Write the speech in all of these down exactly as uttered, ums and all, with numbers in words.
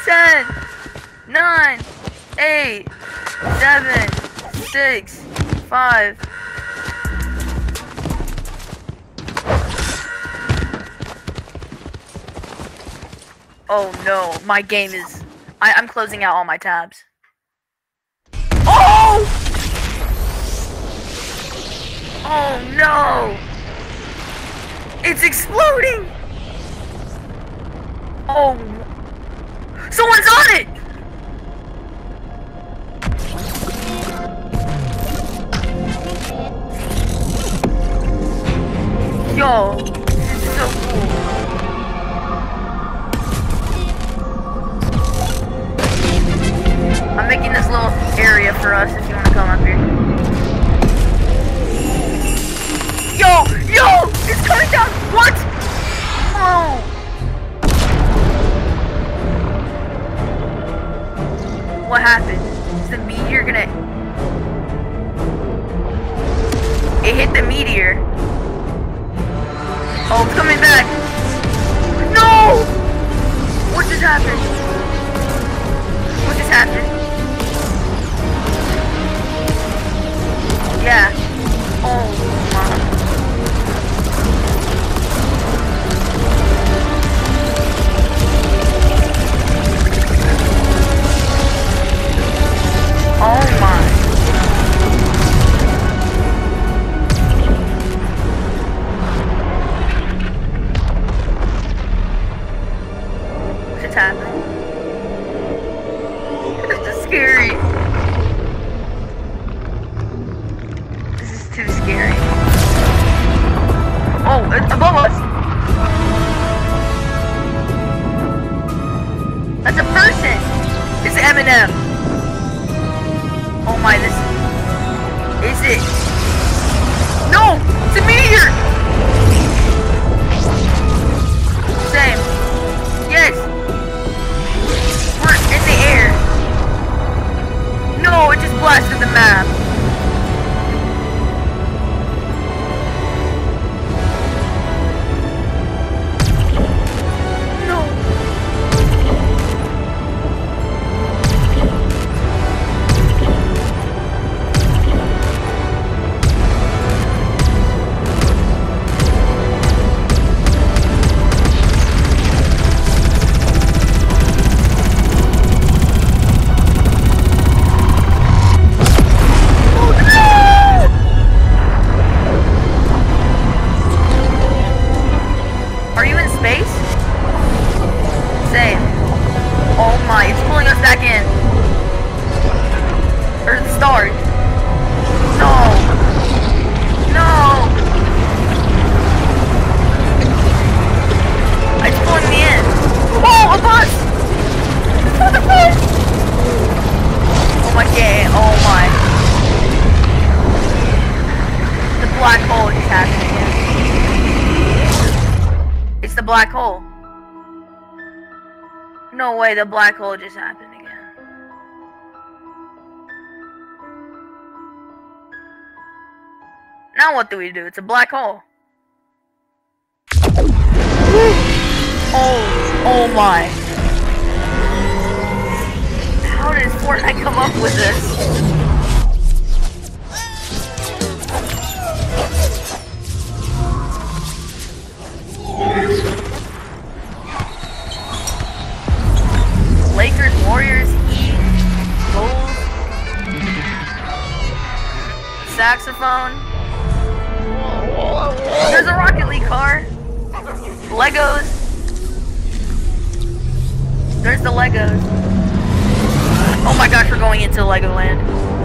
ten, nine, eight, seven, six, five. Oh no, my game is... I, I'm closing out all my tabs. Oh! Oh no! It's exploding! Oh... Someone's on it! Yo, this is so cool. I'm making this little area for us if you want to come up here. Yo! Yo! It's coming down! What? Oh! What happened? Is the meteor gonna... It hit the meteor. Oh, it's coming back! No! What just happened? What just happened? Yeah. Oh my. Oh my. What's happening? This is scary. This is too scary. Oh, it's above us. That's a person. It's Eminem. Oh my, this is it? No, it's a meteor. Same. Yes. We're in the air. No, it just blasted the map. Black hole. No way, the black hole just happened again. Now what do we do? It's a black hole. Oh, oh my. How did Fortnite come up with this? Lakers, Warriors, Heat, Bulls, saxophone. There's a Rocket League car. Legos. There's the Legos. Oh my gosh, we're going into Legoland.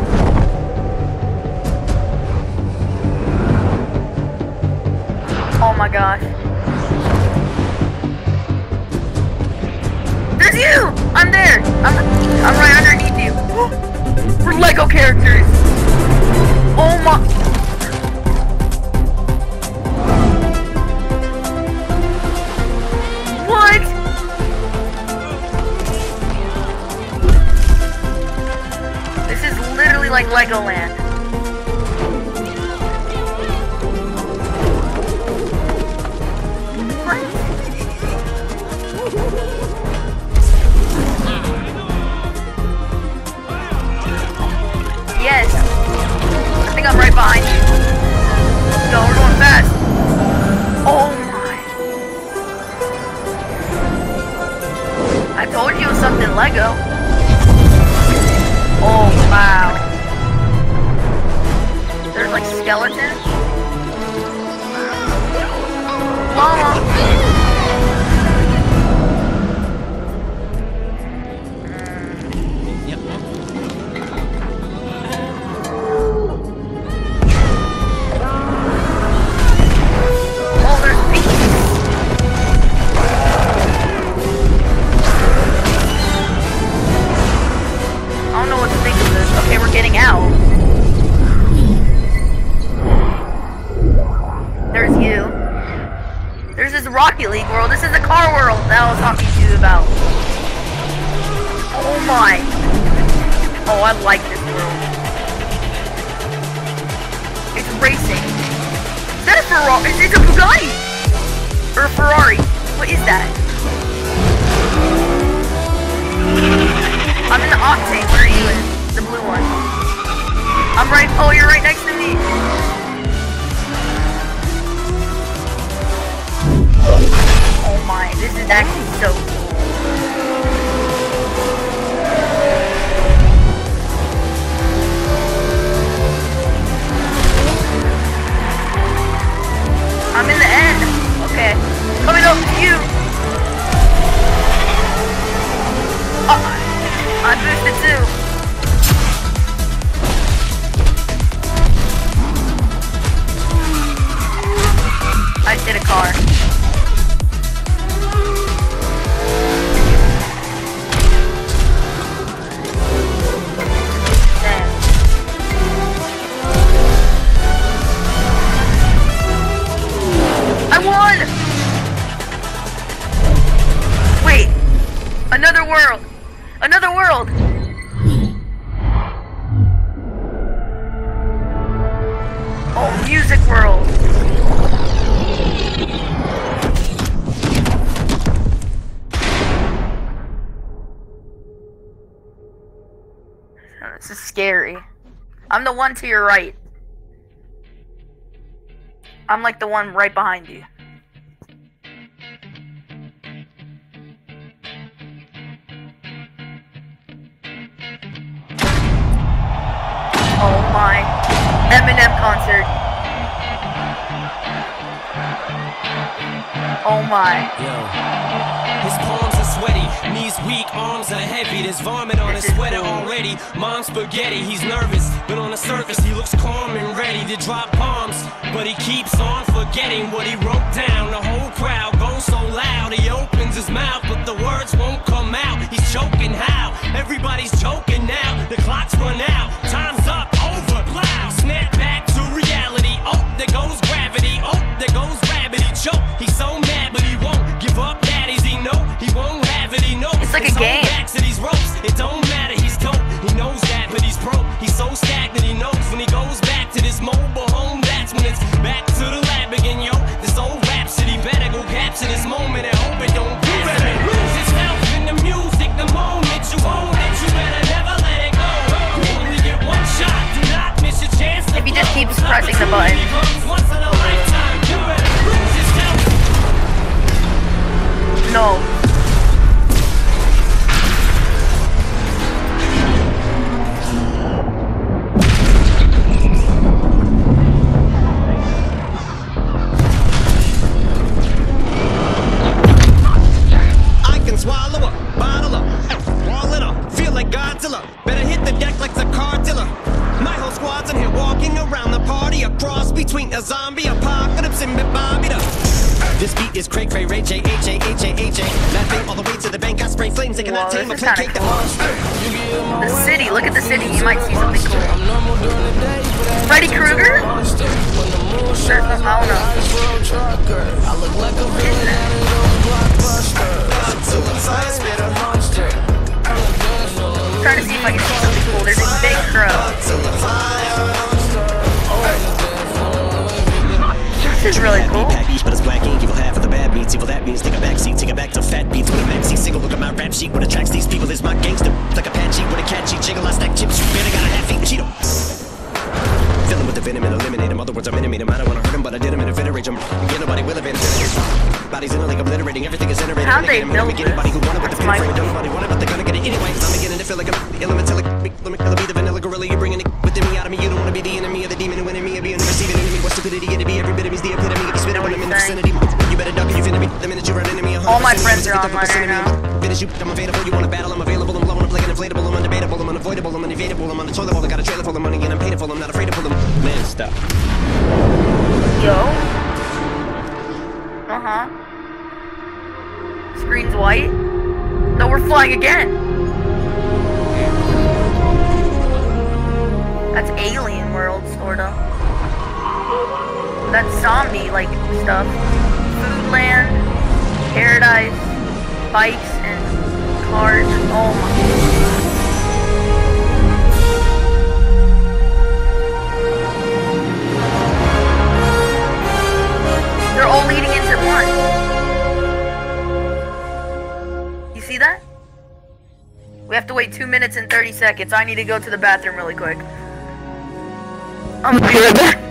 Oh my gosh. There's you! I'm there! I'm, I'm right underneath you. We're Lego characters! Oh my... What? This is literally like Legoland. What? There's this Rocket League world. This is the car world that I was talking to you about. Oh my. Oh, I like this world. It's racing. Is that a Ferrari? It's a Bugatti! Or a Ferrari. What is that? I'm in the Octane. Where are you in? The blue one. I'm right. Oh, you're right next to me. Oh my, this is actually so cool. I'm in the end. Okay. Coming up to you. Uh, I boosted too. I just hit a car. I won! Wait, another world, another world. Oh, music world. This is scary. I'm the one to your right. I'm like the one right behind you. Oh my. Eminem concert. Oh my. Yo. His palms are sweaty, knees weak, arms are heavy. There's vomit on his sweater already. Mom's spaghetti, he's nervous, but on the surface he looks calm and ready to drop bombs. But he keeps on forgetting what he wrote down. The whole crowd goes so loud, he opens his mouth, but the words won't come out. He's choking how? Everybody's choking now. The clock's run out, time's up, over, loud. Snap back to reality. Oh, there goes gravity. Oh, there goes gravity. Choke. He's so mad, but he won't give up. Daddies, he know he won't have it. He knows it's like a game. Backs to these ropes. It don't matter. He's dope. He knows that, but he's broke. He's so stagnant. He knows when he goes back to this mobile home. That's when it's back to the lab again, yo. This old rhapsody better go capture this moment and hope it don't get better. Lose yourself in the music. The moment you own it, you better never let it go. You only get one shot. Do not miss your chance. If he just keeps pressing the button. Once in a lifetime. You better lose yourself. No. Swallow up, bottle up, wall it up, feel like Godzilla. Better hit the deck like the cartilla. My whole squad's in here walking around the party. A cross between a zombie apocalypse and Bobby the. This beat is cray cray ray J H A H A H A. Laughing all the way to the bank. I spray flames and cannot tame a play cake. The city, look at the city. You might see something cool. Freddy Krueger? Sure, I don't know. What is that? I'm trying to see if I can see something cool. There's a big crow. Oh. This is really cool. But it's black ink, evil half of the bad beats. Evil that means take a back seat, take it back to fat beats. With a maxi single, look at my rap sheet. What attracts these people is my gangster. Like a Apache with a catchy jiggle. I stack chips, you better got a half eat Cheeto. Fill him with the venom and eliminate him. Other words, I'm intimate him. I don't wanna hurt him, but I did him in a fit of rage. I'm yeah, nobody will evade him. Bodies in a league obliterating, everything is iterating. How'd they build this? Anybody who wanted with the That's frame, don't nobody want it, but they're gonna get it anyway. I'm beginning to feel like I'm elemental. Let me be the vanilla gorilla. You're bringing it within me out of me. You don't wanna be the enemy of the demon who in me. Being receiving enemy. What stupidity it'd be? Every bit of me's the epitome. If you spit it when I'm in the vicinity, you better duck or you finna be. The minute you run into me, all my friends are online right now. Finish you, I'm available. You wanna battle? I'm available. I'm blowing up like an inflatable. I'm undebatable. I'm unavoidable. I'm unevadable. I'm on the toilet bowl. I got a trailer full of money and I'm paid for. I'm not afraid to pull them. Man, stop. Yo. Uh huh. Screen's white. No, we're flying again. That's alien world, sorta. That's zombie like stuff. Food Wonderland, Paradise, bikes, and cars. Oh my. They're all leading into one. You see that? We have to wait two minutes and thirty seconds. I need to go to the bathroom really quick. I'm gonna be right back.